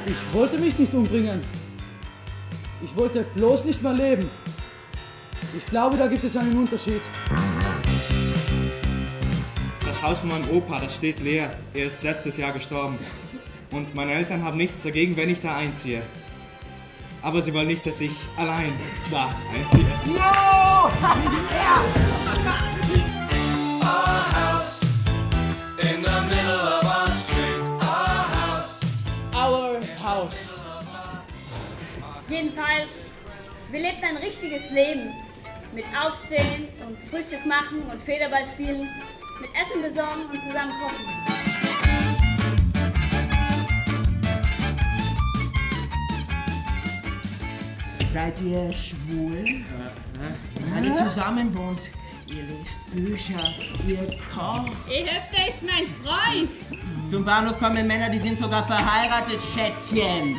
Ich wollte mich nicht umbringen. Ich wollte bloß nicht mehr leben. Ich glaube, da gibt es einen Unterschied. Das Haus von meinem Opa, das steht leer. Er ist letztes Jahr gestorben. Und meine Eltern haben nichts dagegen, wenn ich da einziehe. Aber sie wollen nicht, dass ich allein da einziehe. No! Our house in the middle of our street. Our house. Our house. Jedenfalls, wir lebten ein richtiges Leben. Mit Aufstehen und Frühstück machen und Federball spielen. Mit Essen besorgen und zusammen kochen. Seid ihr schwul? Weil ihr zusammen wohnt. Ihr lest Bücher, ihr kocht. Ihr Hüpfer ist mein Freund. Zum Bahnhof kommen Männer, die sind sogar verheiratet, Schätzchen.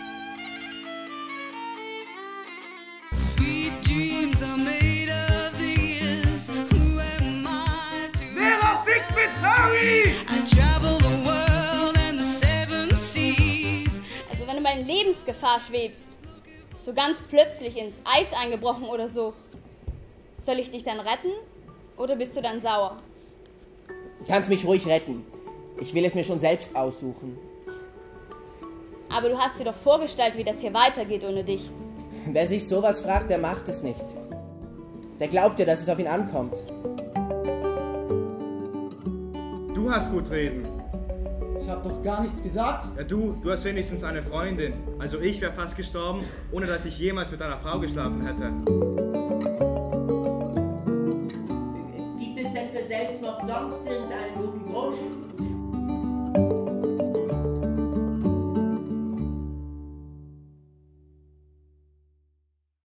Sweet dreams are made of these. Who am I to Wer fickt mit Harry? I travel the world and the seven seas. Also wenn du mal in Lebensgefahr schwebst, so ganz plötzlich ins Eis eingebrochen oder so, soll ich dich dann retten oder bist du dann sauer? Du kannst mich ruhig retten. Ich will es mir schon selbst aussuchen. Aber du hast dir doch vorgestellt, wie das hier weitergeht ohne dich. Wer sich sowas fragt, der macht es nicht. Der glaubt ja, dass es auf ihn ankommt. Du hast gut reden. Ich habe doch gar nichts gesagt. Ja, du hast wenigstens eine Freundin. Also ich wäre fast gestorben, ohne dass ich jemals mit einer Frau geschlafen hätte. Gibt es denn für Selbstmord sonst irgendeine